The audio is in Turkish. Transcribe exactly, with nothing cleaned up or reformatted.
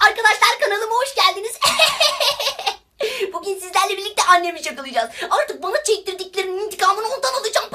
Arkadaşlar kanalıma hoş geldiniz. Bugün sizlerle birlikte annemi şakalayacağız. Artık bana çektirdiklerinin intikamını ondan alacağım.